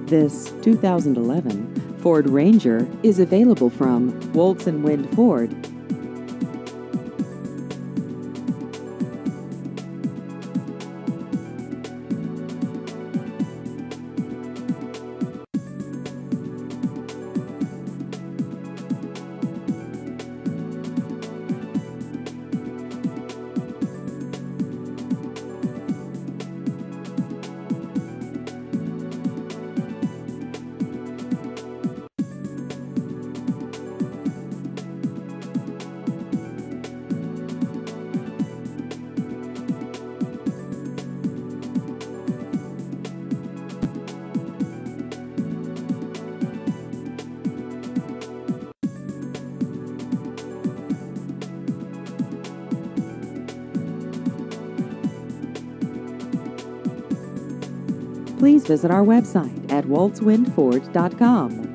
This 2011 Ford Ranger is available from Woltz and Wind Ford. Please visit our website at woltzwindford.com.